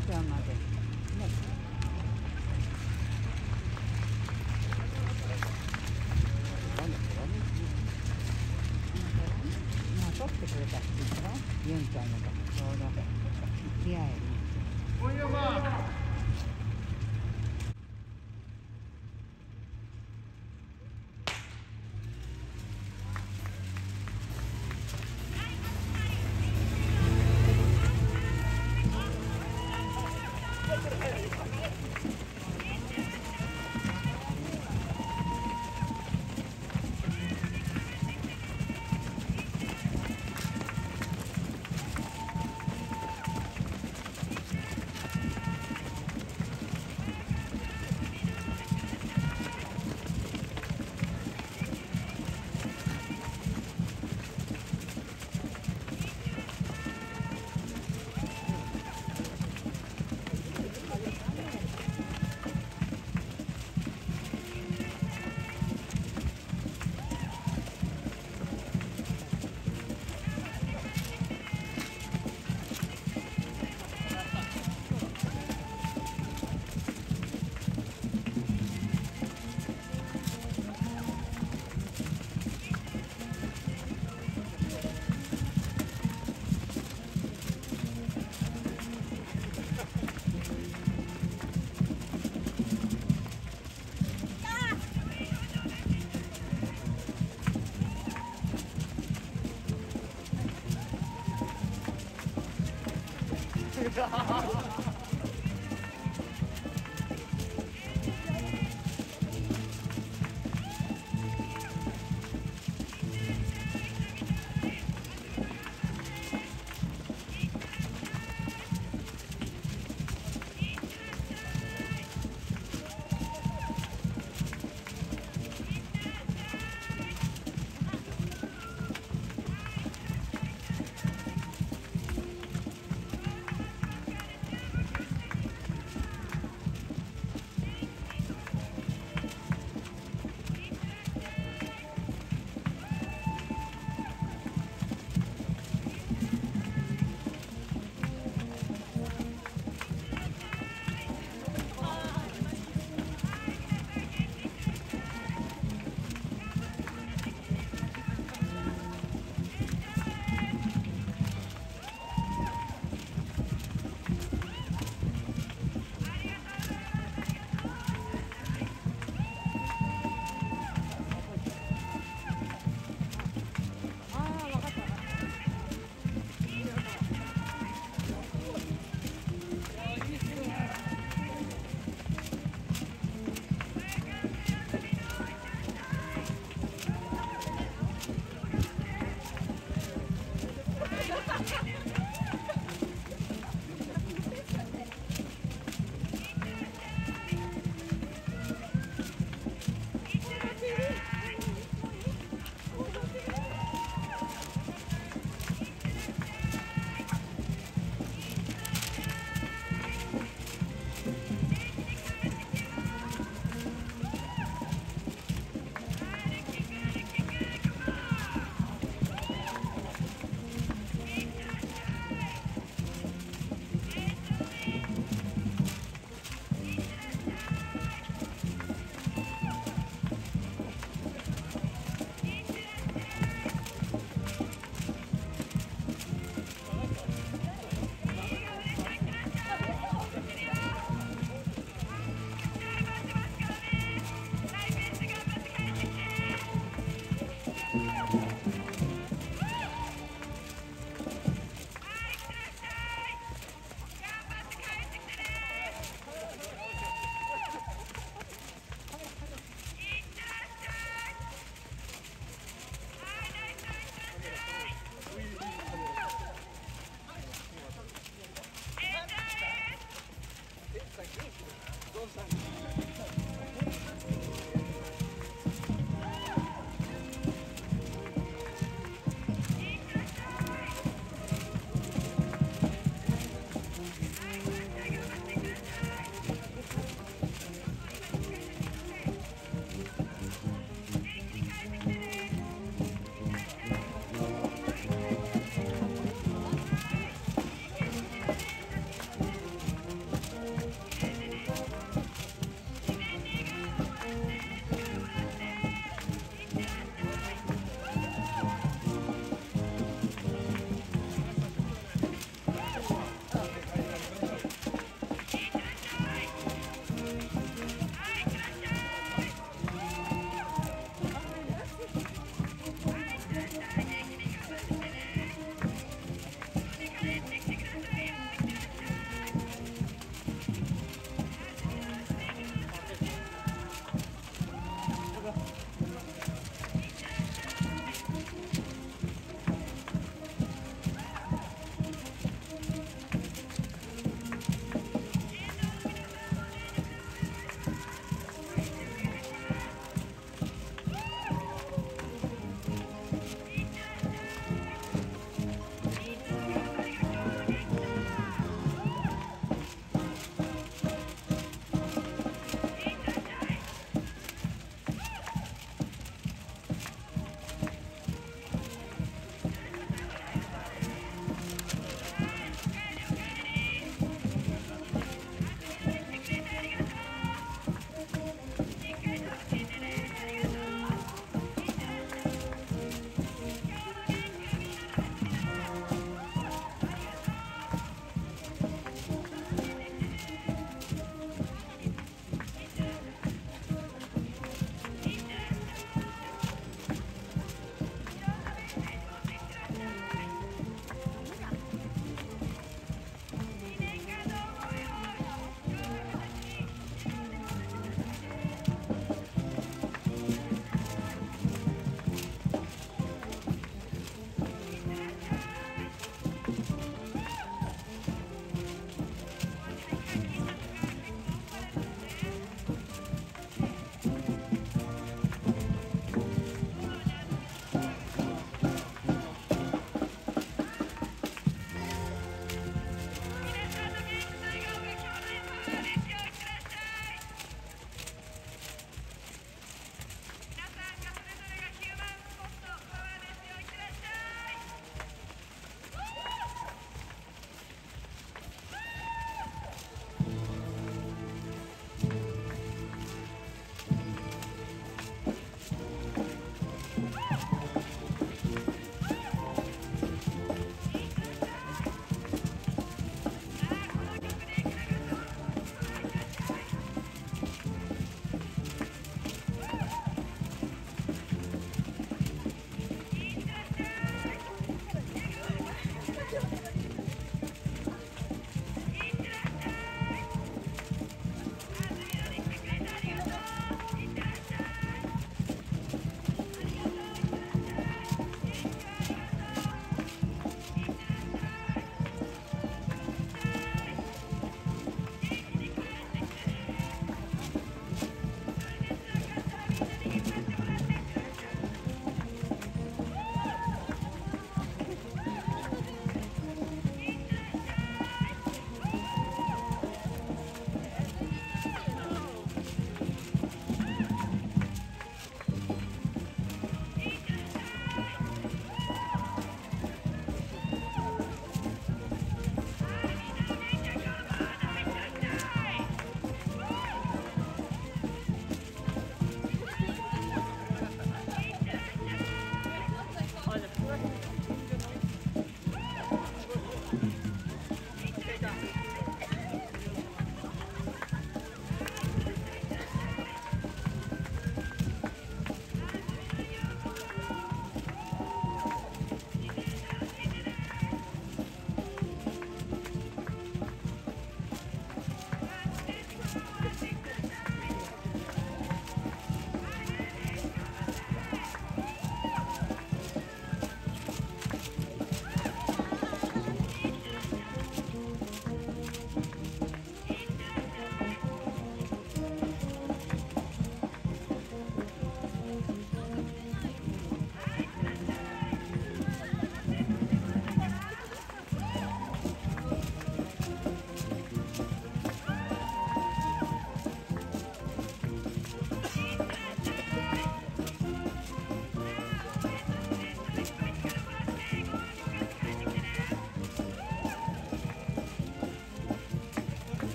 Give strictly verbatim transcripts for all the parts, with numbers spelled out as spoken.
ちゃんまで。ね。まあ、取ってくれたって言ったら、ユンちゃんのとこちょうど行き合える。 おいやま。Ha ha ha!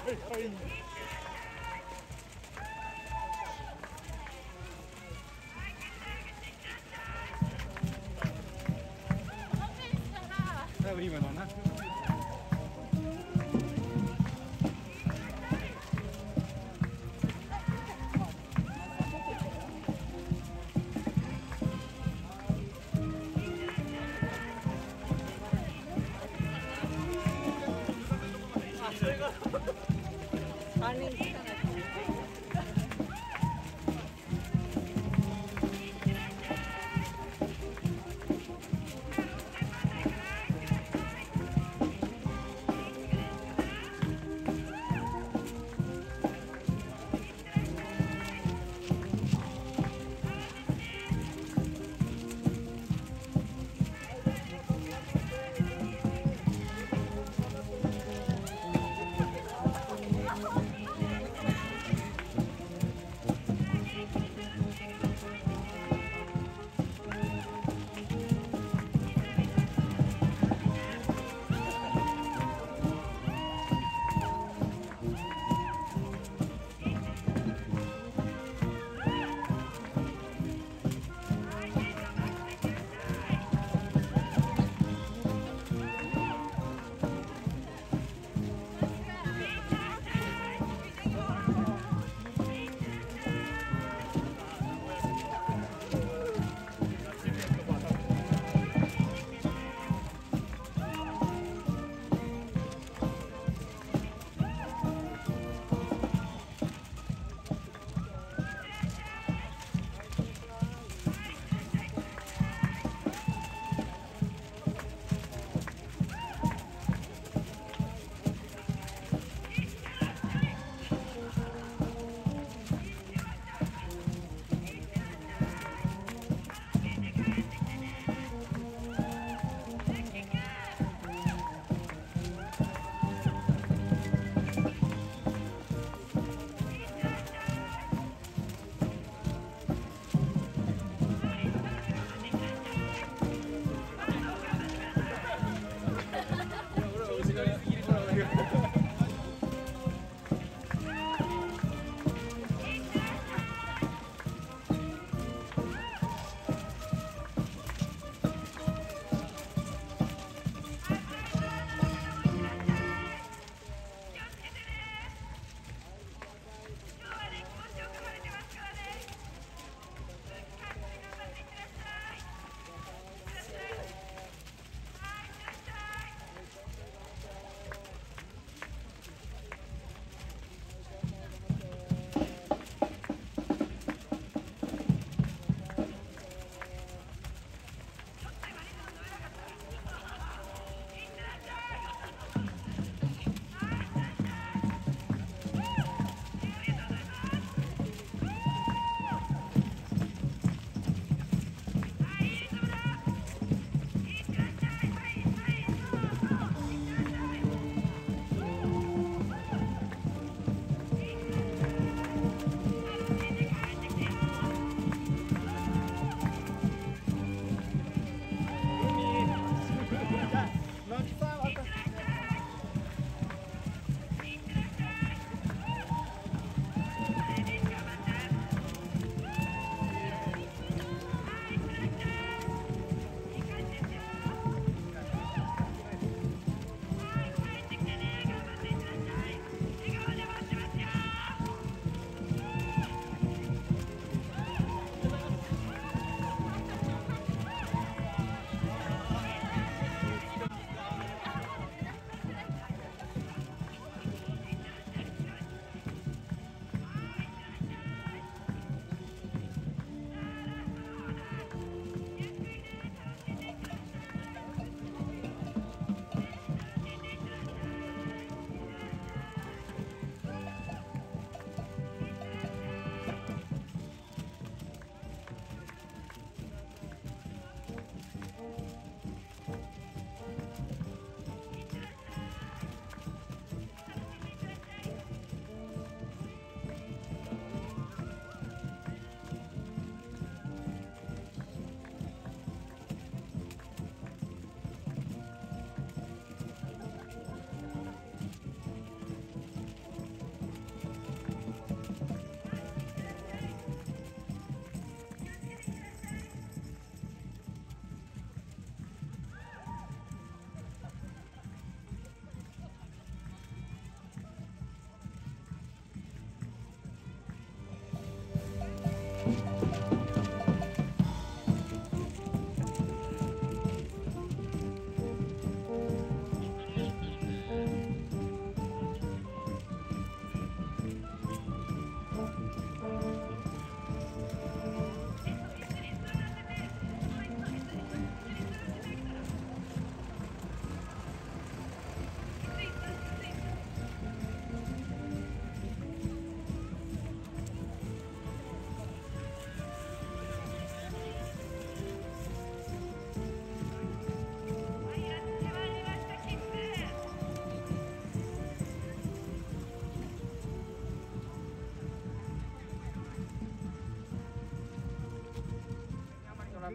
prima non è?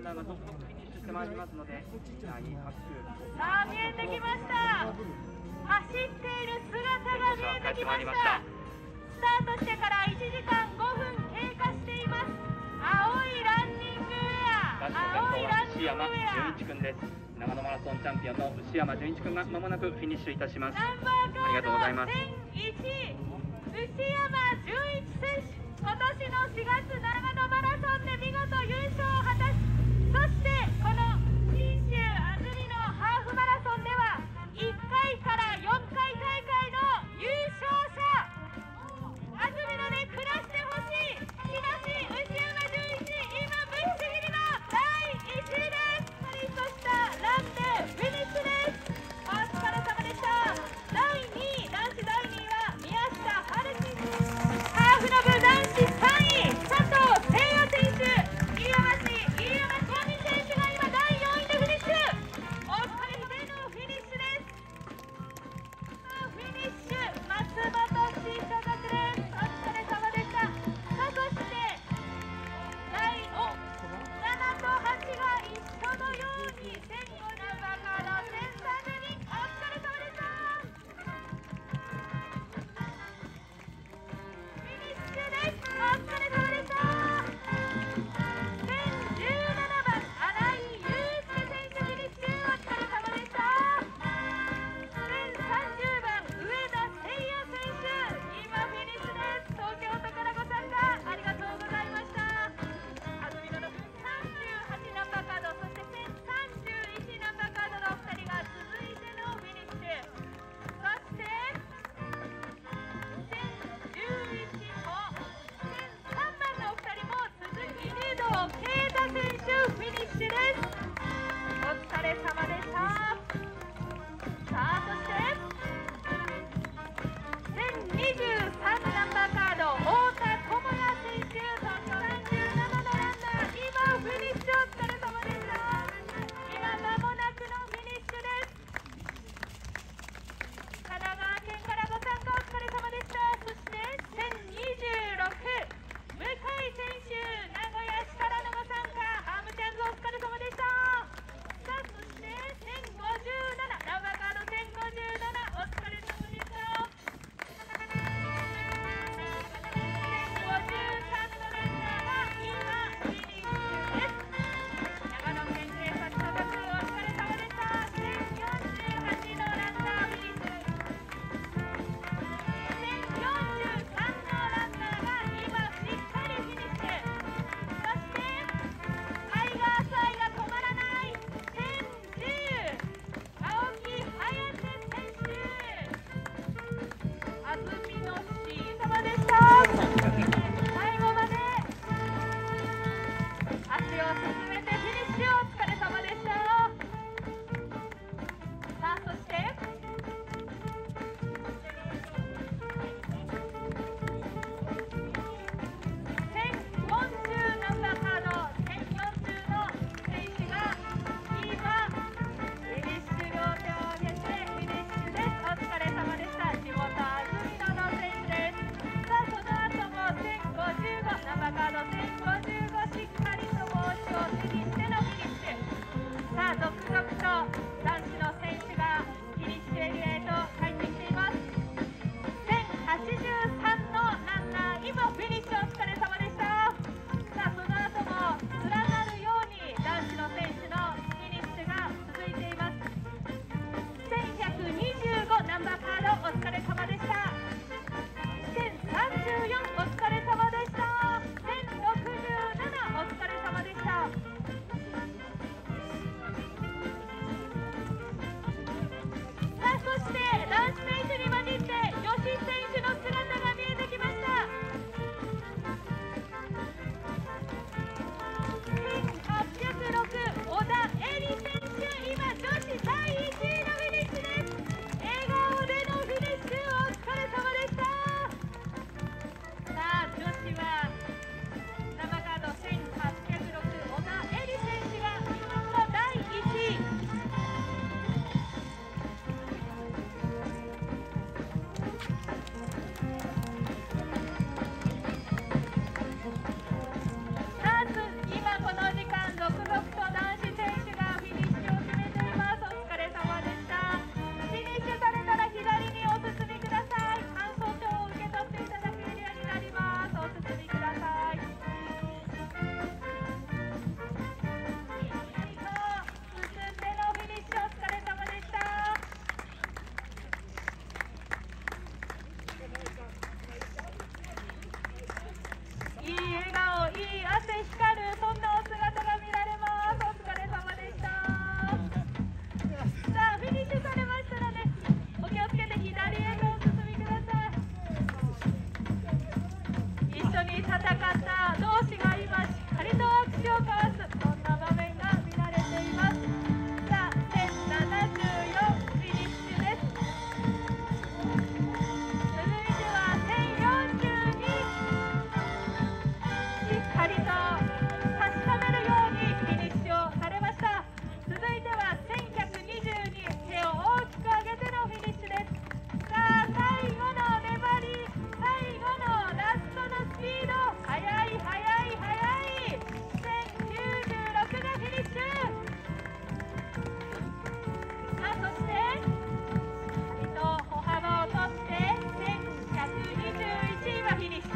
ンナーが続々フィニッシュしてまいりますので、みんなに拍手。 さあ見えてきました。走っている姿が見えてきました。スタートしてからいちじかんごふん経過しています。青いランニングウェア、青いランニングウェア。 牛山純一君です。長野マラソンチャンピオンの牛山純一君がまもなくフィニッシュいたします。 ナンバーカードせんいち、牛山純一選手。今年のしがつ長野マラソンで見事優勝を果たし、そしてこの信州安曇野ハーフマラソンではいっかいからよんかい大会の優勝者。安曇野で暮らしてほしい東牛山純一、今ぶっちぎりのだいいちいです。パリッとしたランでフィニッシュです。お疲れ様でした。だいにい、男子だいにいは宮下春樹。ハーフの部男子さんい佐藤今フィニッシュ。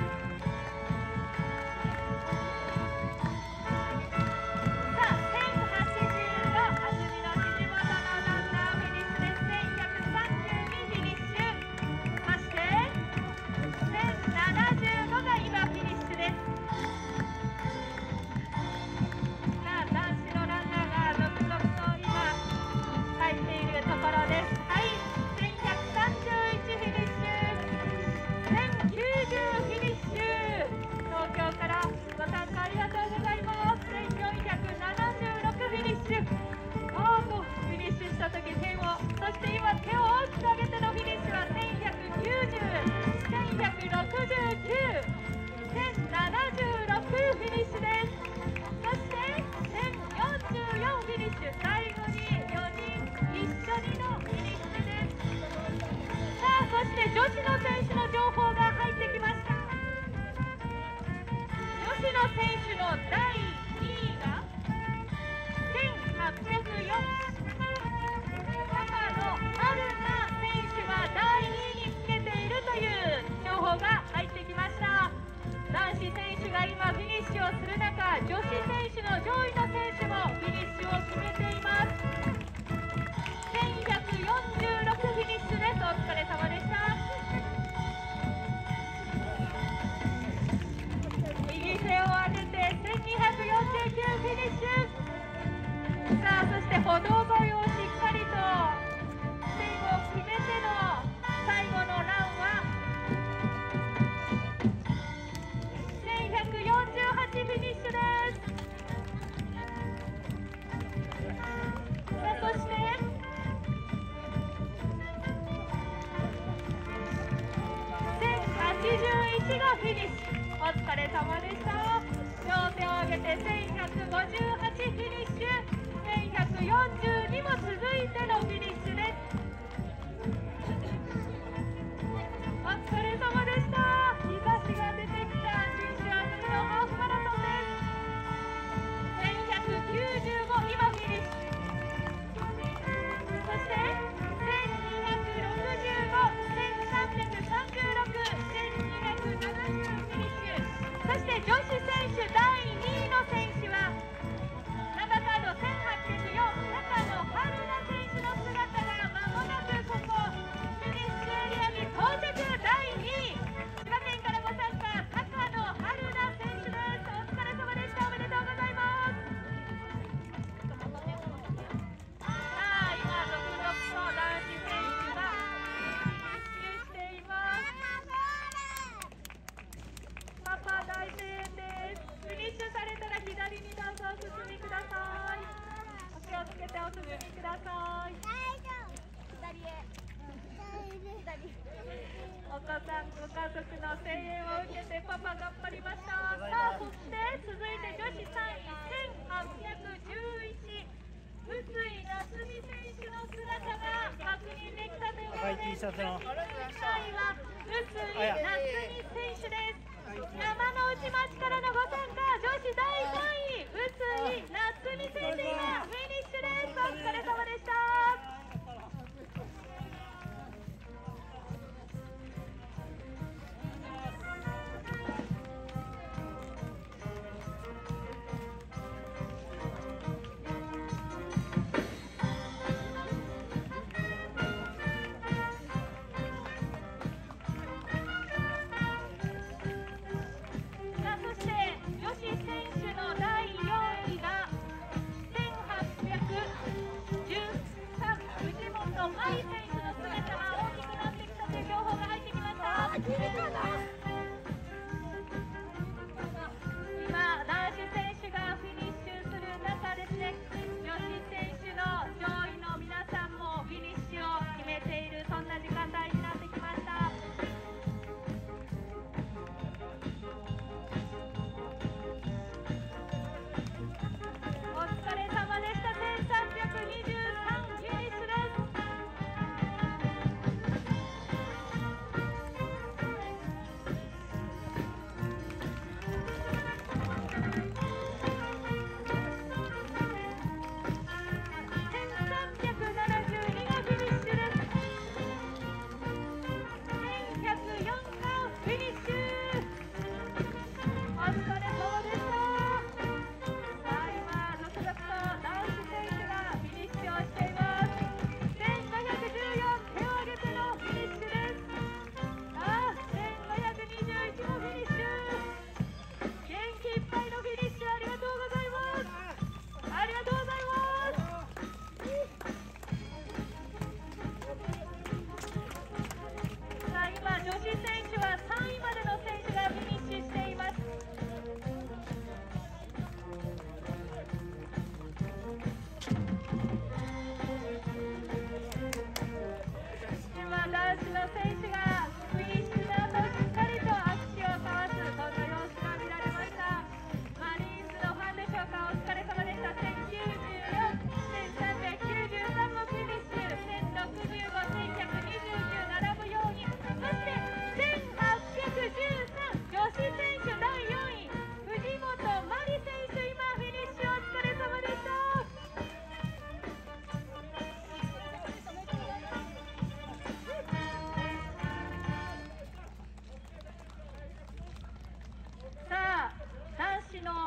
女子の選手の情報が入ってきました。女子の選手のだいにいがせんはっぴゃくよん、高野春菜選手がだいにいにつけているという情報が入ってきました。男子選手が今フィニッシュをする中、女子選手の上位の選手もフィニッシュを決めています。せんひゃくよんじゅうろくフィニッシュです。お疲れ様でした。右手を上げてせんにひゃくよんじゅうきゅうフィニッシュ。さあ、そして歩道沿いをしっかりと線を決めての最後のランはせんひゃくよんじゅうはちフィニッシュです。さあ、そしてせんはちじゅういちがフィニッシュ。お疲れ様でした。両手を上げてせんひゃくごじゅうはちフィニッシュ、せんひゃくよんじゅうにも続いてのフィニッシュです。お疲れ様でした。日差しが出てきた新州あずみのハーフマラソンです。せんひゃくきゅうじゅうご、今フィニッシュ。そしてせんにひゃくろくじゅうご、せんさんびゃくさんじゅうろく、せんにひゃくななじゅうフィニッシュ。そして女子選手だいにいの選手はナンバーカードせんはっぴゃくよん、高野春菜選手の姿がまもなくここフィニッシュエリアに到着。だいにい、千葉県からご参加、高野春菜選手です。お疲れ様でした。おめでとうございます。さあ、今続々と男子選手がフィニッシュしています。パパ大声援です。フィニッシュされたら左にどうぞお進みください。お気をつけてお進みください。左へ。お子さん、ご家族の声援を受けてパパ頑張りました。さあ、そして続いて女子さんい、せんはっぴゃくじゅういち、臼井夏美選手の姿が確認できたということで、女子さんいは臼井夏美選手です。山の内町からのご参加、女子だいさんい、臼井夏美選手がフィニッシュです。お疲れ様でした。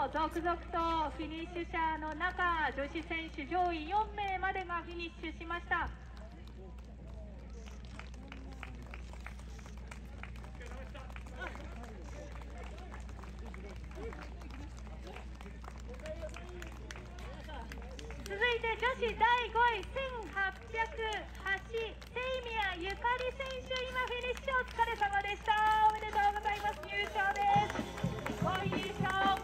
続々とフィニッシュ者の中、女子選手上位よんめいまでがフィニッシュしました。続いて女子だいごい、せんはっぴゃくはち、セイミヤゆかり選手、今フィニッシュ、お疲れ様でした。おめでとうございます。入賞です。ごい優勝。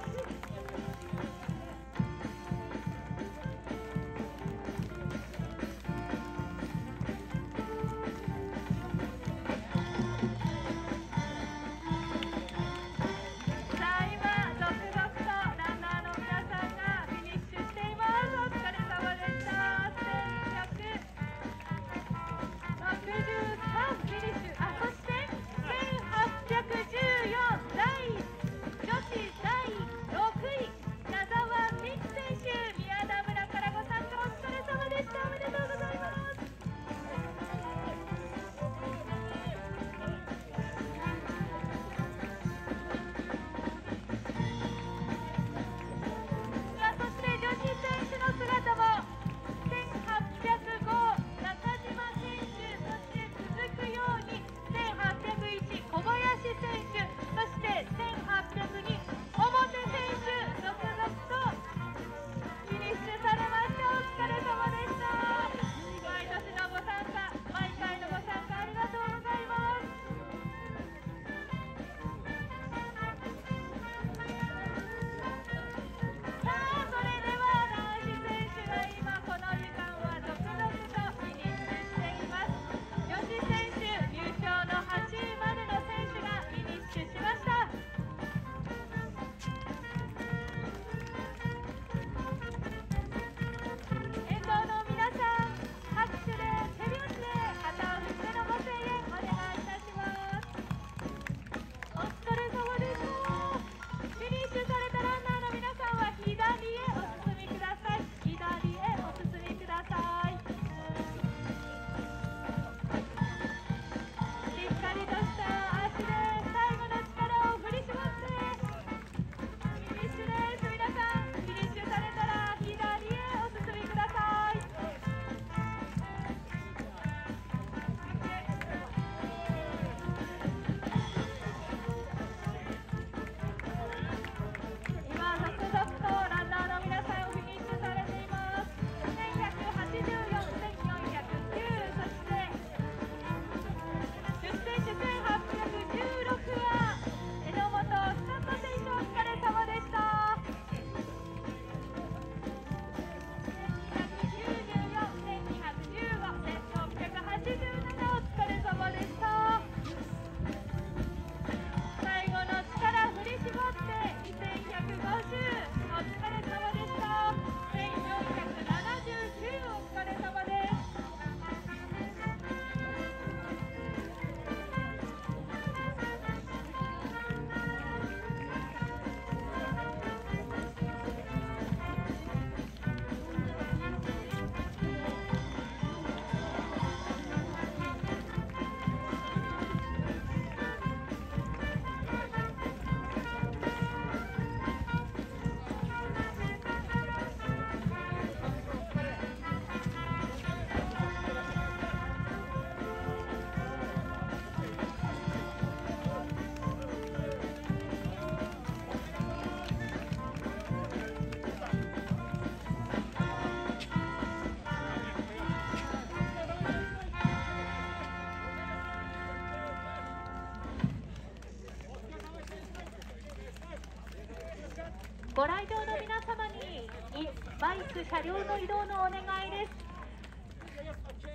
ご来場の皆様にバイク車両の移動のお願いです。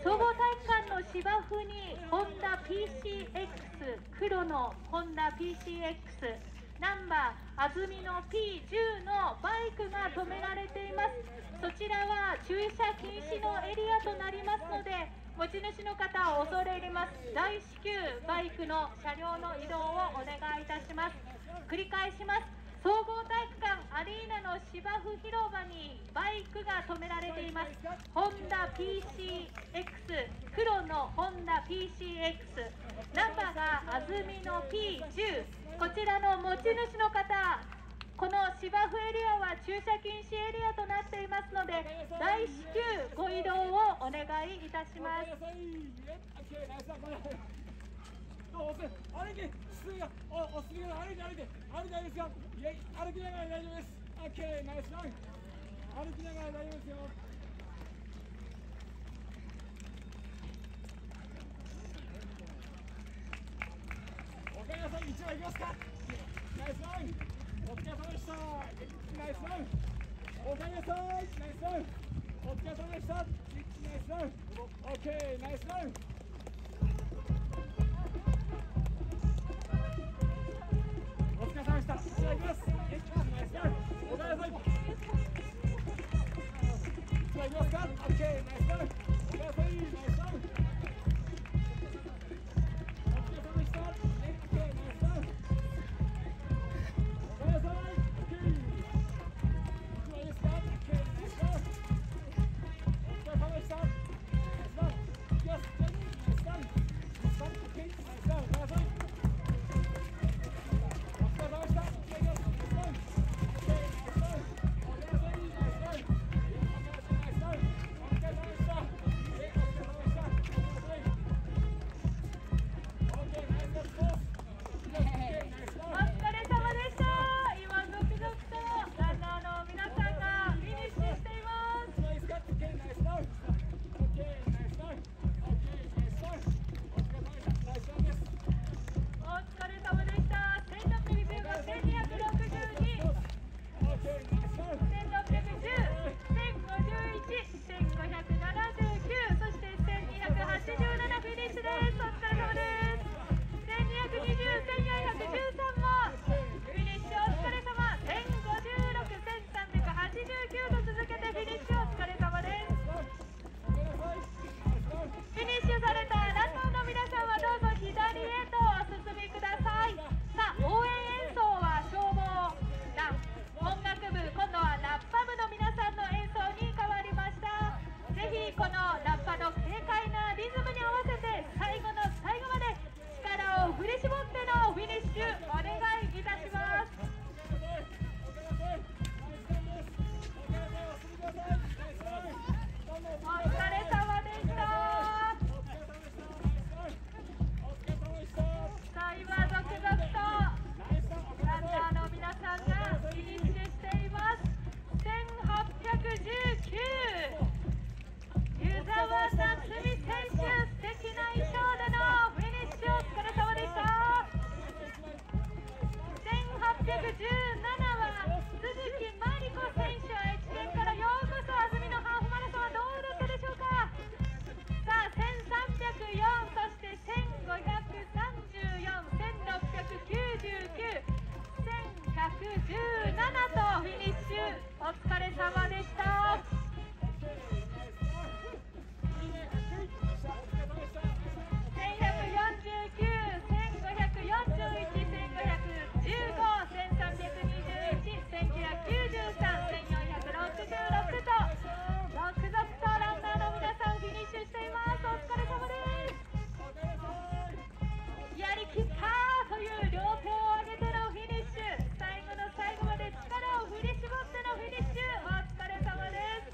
総合体育館の芝生にホンダ ピーシーエックス、黒のホンダ ピーシーエックス、ナンバー安曇野 ピーじゅう のバイクが止められています。そちらは駐車禁止のエリアとなりますので、持ち主の方を恐れ入ります。大至急バイクの車両の移動をお願いいたします。繰り返します。総合体育館アリーナの芝生広場にバイクが止められています。ホンダ ピーシーエックス、黒のホンダ ピーシーエックス、ナンバーが安曇野 ピーじゅう、こちらの持ち主の方、 この芝生エリアは駐車禁止エリアとなっていますので、大至急ご移動をお願いいたします。 歩き、すぐ、お、おすぎが歩いて歩いて、歩いていいですよ。いや、歩きながら大丈夫です。オッケー、ナイスラン。歩きながら大丈夫ですよ。おかえりなさい、一枚いきますか。ナイスラン。お疲れ様でした。ナイスラン。おかえりなさい、ナイスラン。お疲れ様でした。ナイスラン。オッケー、ナイスラン。お疲れ様でした。じゃあ行きます。ナイスラン。おかえりなさい。じゃあ行きますか。オッケー、ナイスラン。おかえりなさい。ナイスラン。お疲れ様でした。オッケー、ナイスラン。おかえりなさい。オッケー。じゃあいいですか。オッケー、ナイスラン。お疲れ様でした。ナイスラン。行きます。ナイスラン。ナイスラン。オッケー、ナイスラン。おかえりなさい。 最後の最後まで力を振り絞ってのフィニッシュ、お疲れ様です。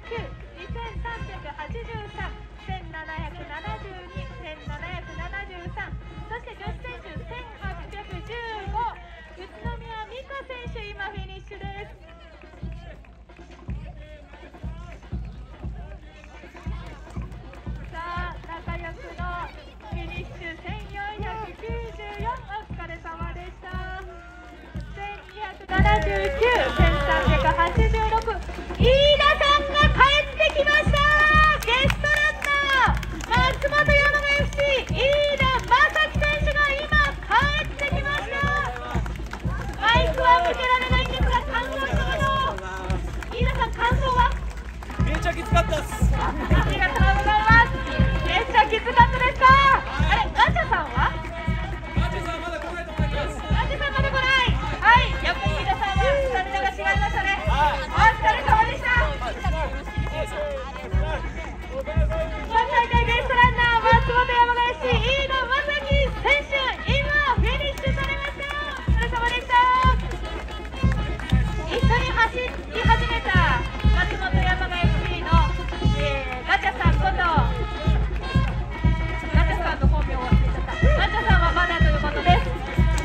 きゅう、にせんさんびゃくはちじゅうさん、せんななひゃくななじゅうに、せんななひゃくななじゅうさん、そして女子選手せんはっぴゃくじゅうご、宇都宮美香選手、今フィニッシュです。さあ、仲良くのフィニッシュせんよんひゃくきゅうじゅうよん、お疲れ様でした。せんにひゃくななじゅうきゅう、せんさんびゃくはちじゅうろく、飯田さんが帰ってきました。ゲストランナー松本山雅 エフシー 飯田正樹選手が今帰ってきました。マイクは向けられないんですが、感想一言。飯田さん、感想は？ めっちゃきつかったっす。 ありがとうございます。めっちゃきつかったですか？あれ、ガチャさんは？ マジさんまだ来ないと思います。 ガチャさんまだ来ない。はい、やっぱり飯田さんはスタミナが違いましたね。お疲れ様でした。今大会ゲストランナー松本山雅 エフシー 飯田正樹選手、今フィニッシュされました。お疲れ様でした。一緒に走り始めた松本山雅 エフシー の、えー、ガチャさんことガチャさんの本名を忘れちゃった。ガチャさんはまだということです。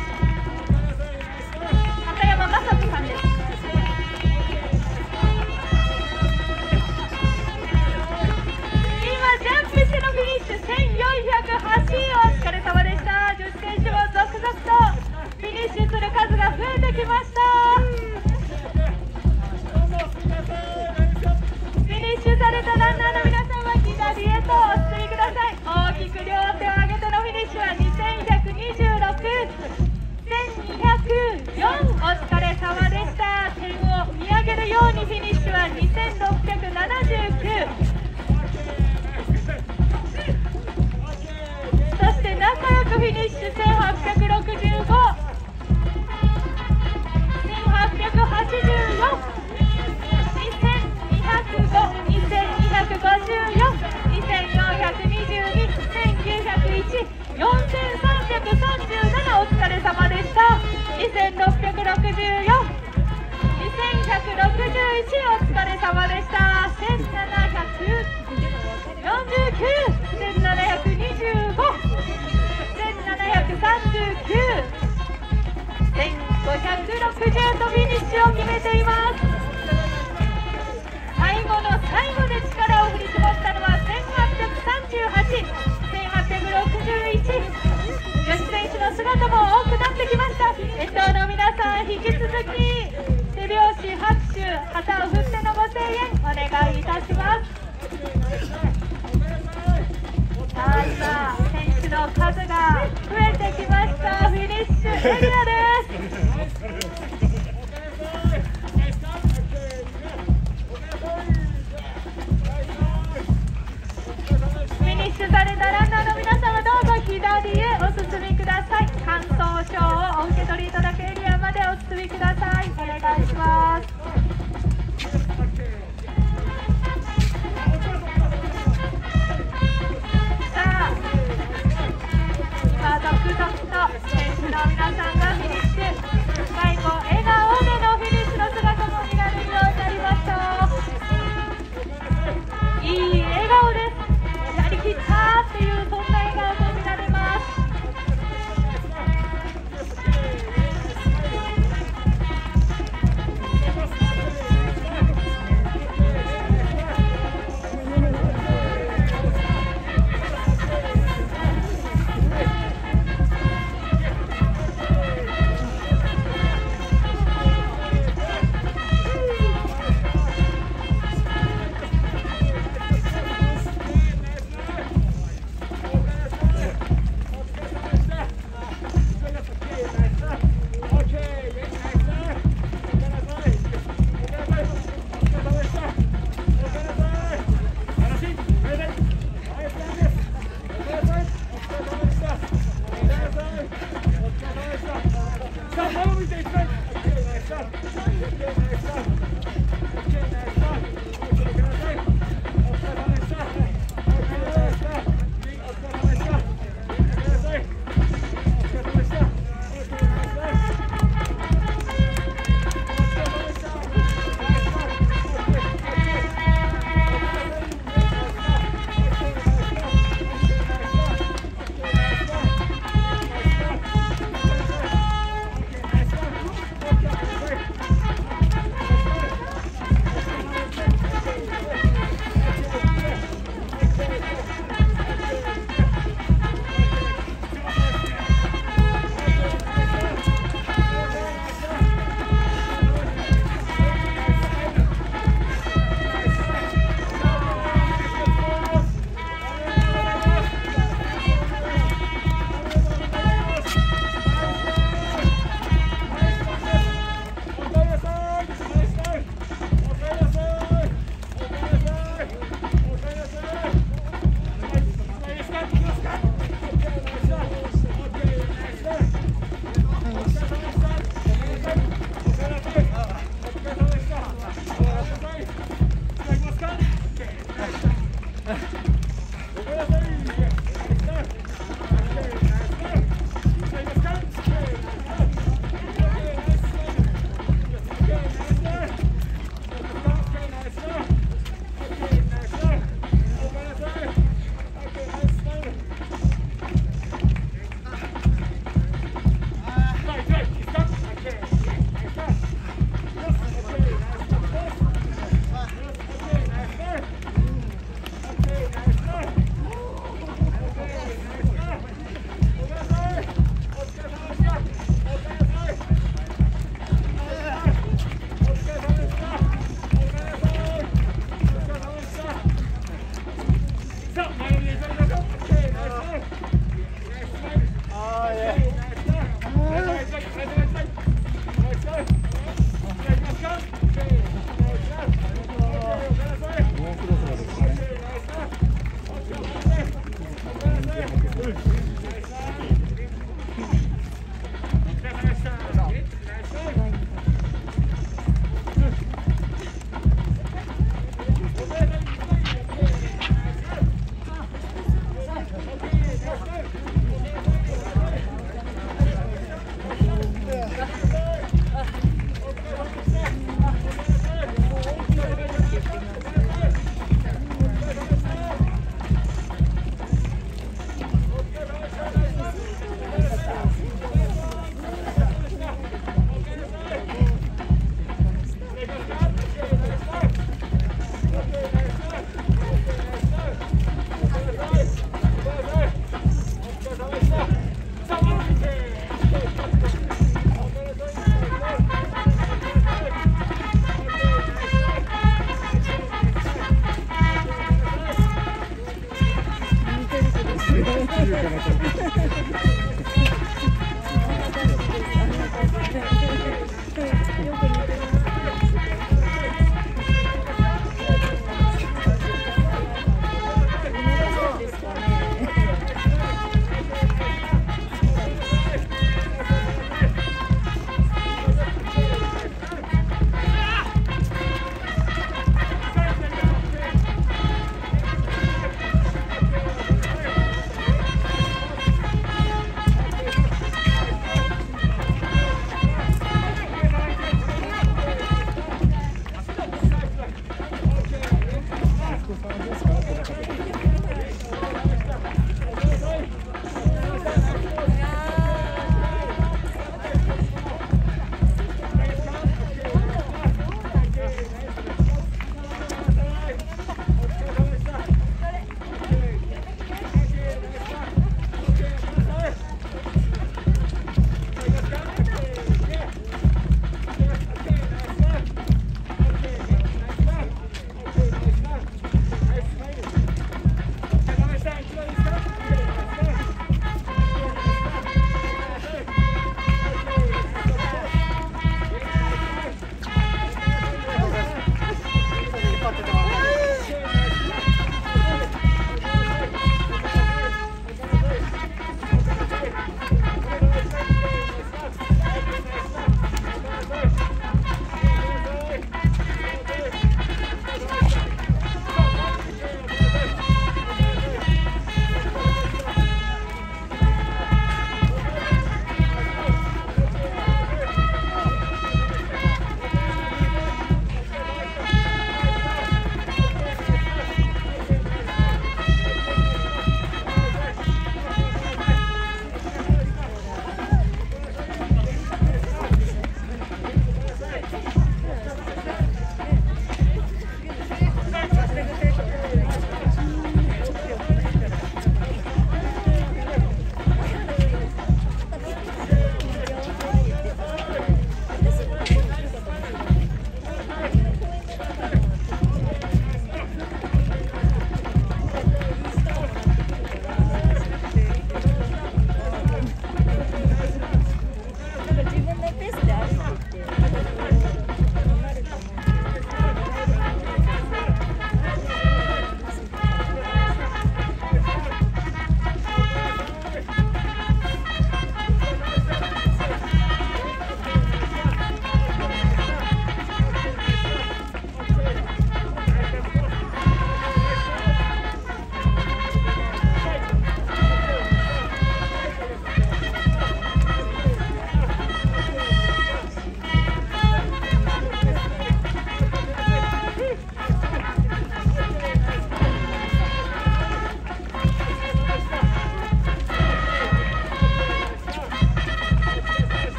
片山雅人さんです。今ジャンプしてのフィニッシュせんよんひゃくはち、お疲れ様でした。女子選手も続々とフィニッシュする数が増えてきました。フィニッシュされたランナーの皆さんは左へとお進みください。大きく両手を上げてのフィニッシュはにせんひゃくにじゅうろく、せんにひゃくよん、お疲れ様でした。点を見上げるようにフィニッシュはにせんろっぴゃくななじゅうきゅう、そして仲良くフィニッシュせんはっぴゃくろくじゅうご、せんはっぴゃくはちじゅうよん、にせんにひゃくご、にせんにひゃくごじゅうよん、にせんよんひゃくにじゅうに、せんきゅうひゃくいち、よんせんさんびゃくさんじゅうなな、お疲れ様でした。にせんろっぴゃくろくじゅうよん、にせんひゃくろくじゅういち、お疲れ様でした。せんななひゃくよんじゅうきゅう、せんななひゃくにじゅうご、せんななひゃくさんじゅうきゅう、せんごひゃくろくじゅうとフィニッシュを決めています。最後の最後で力を振り絞ったのはせんはっぴゃくさんじゅうはち、せんはっぴゃくろくじゅういち、女子選手の姿も多くなってきました。沿道の皆さん、引き続き手拍子、拍手、旗を振ってのご声援お願いいたします。さあ、今選手の数が増えてきました。フィニッシュエリアです。フィニッシュされたランナーの皆さんはどうぞ左へお進みください。感想書をお受け取りいただけエリアまでお進みください。お願いします。さあ、今続々と選手の皆さんがフィニッシュ、最後笑顔でのフィニッシュの姿も見られるようになりました。いい笑顔です。やりきったっていう、そんな笑顔も見られます。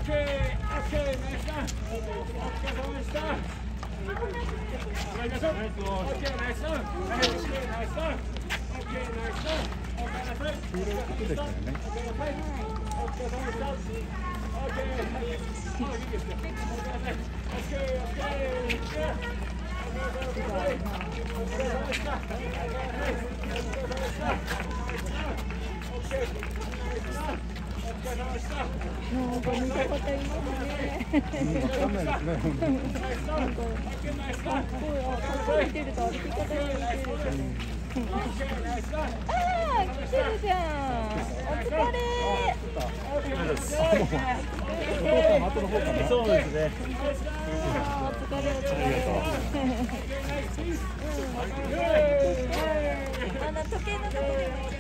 なんか見た方いますね。 わかんないですね。 なんかかっこいい、あ、かっこいいてると歩き方が似てるじゃん。ああ、来てるじゃん。お疲れ。 後の方かな。そうですね。 あ、お疲れお疲れ。あの時計のところに。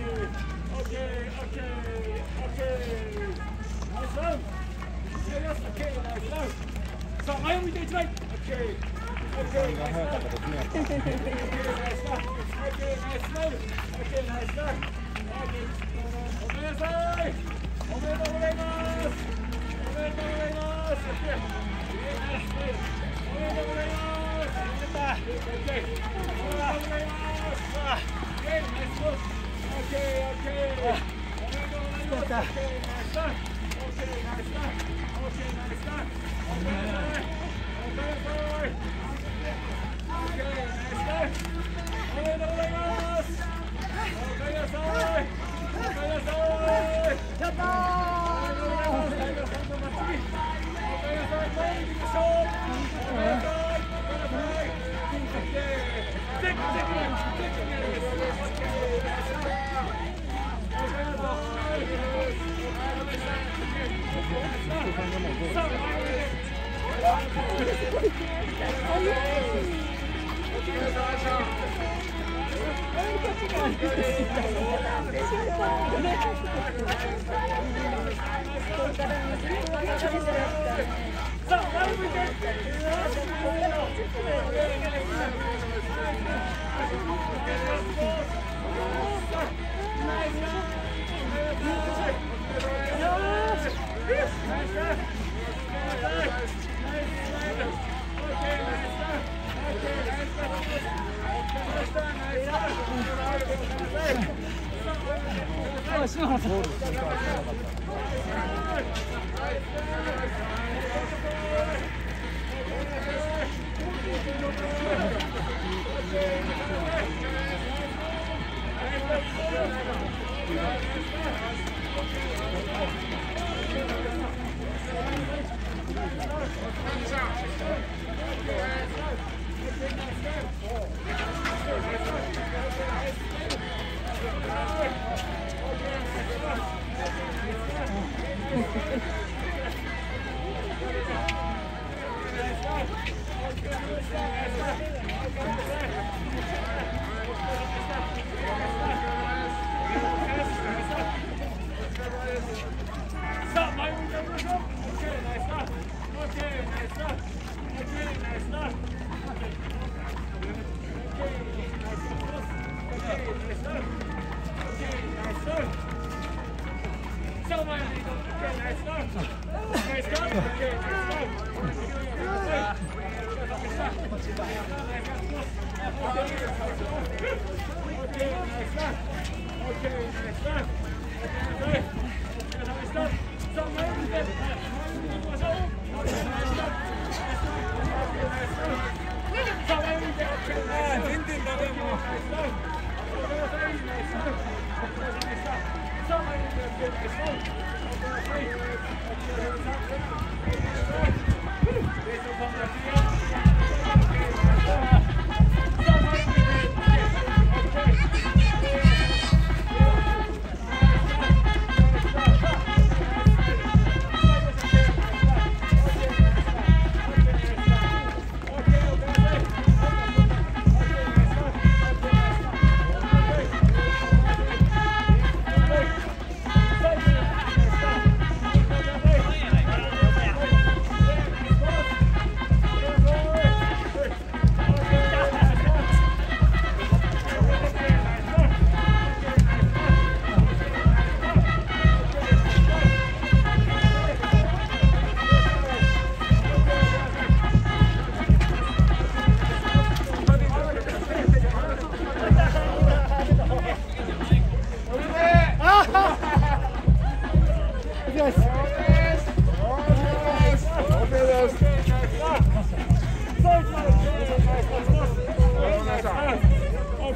さあ前を向いて一枚。 が早かったですね。 おめでとうございます。おめでとうございます。おめでとうございます。おめでとうございます。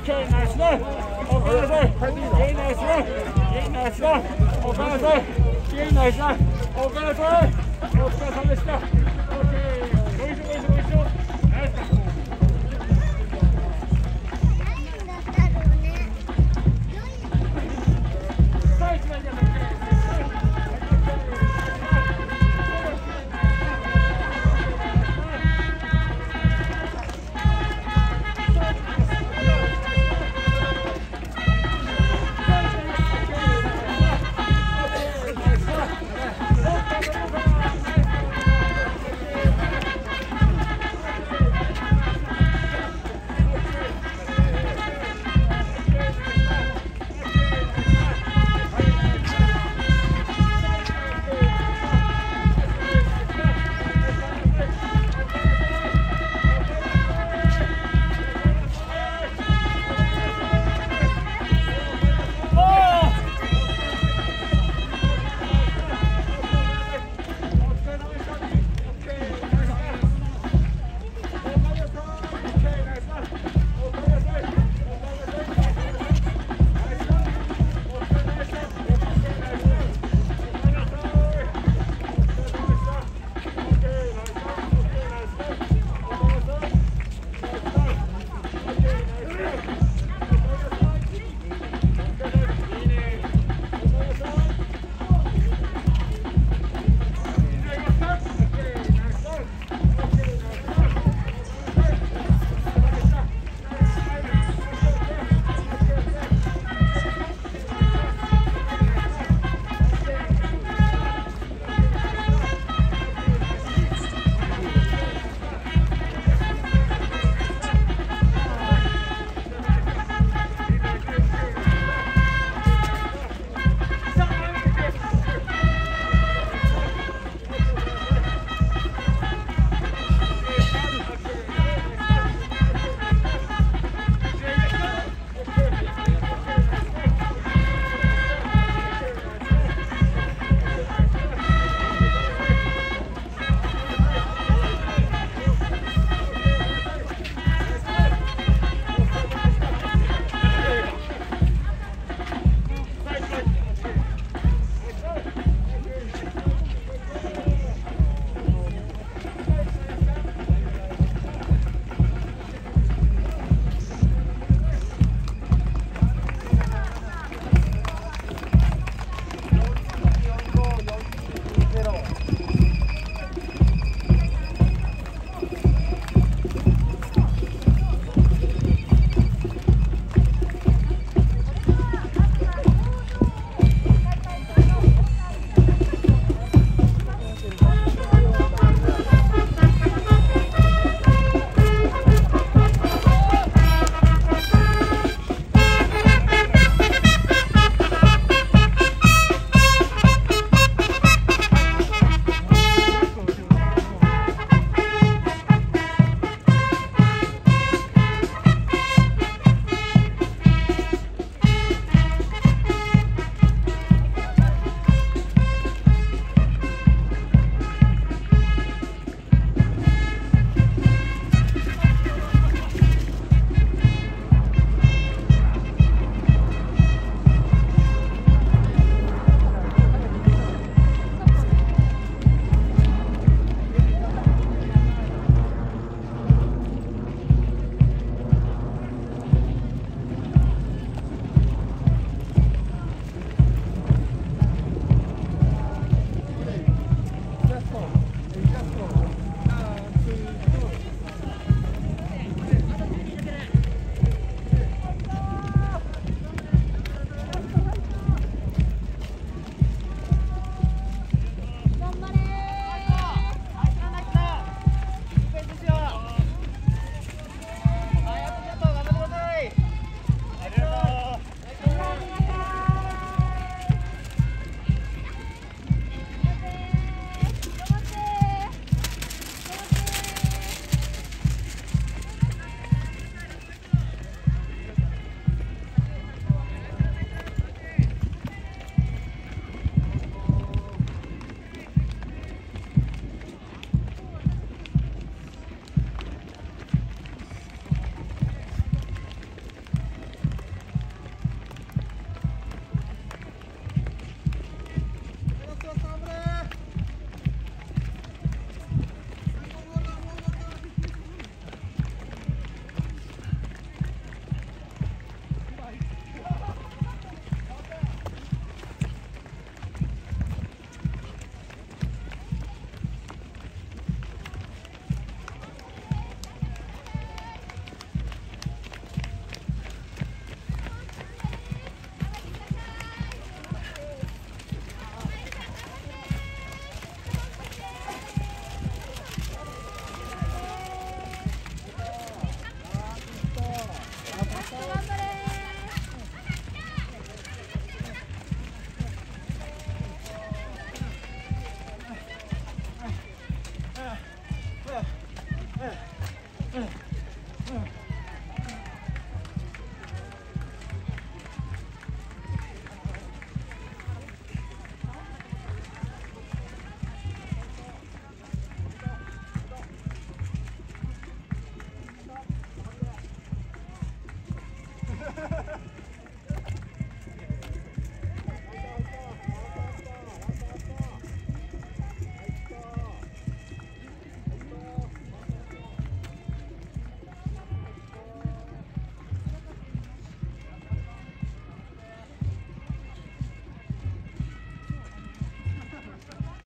OK、ナイスラン。おかえりなさい。ナイスラン。ナイスラン。おかえりなさい。ナイスラン。おかえりなさい。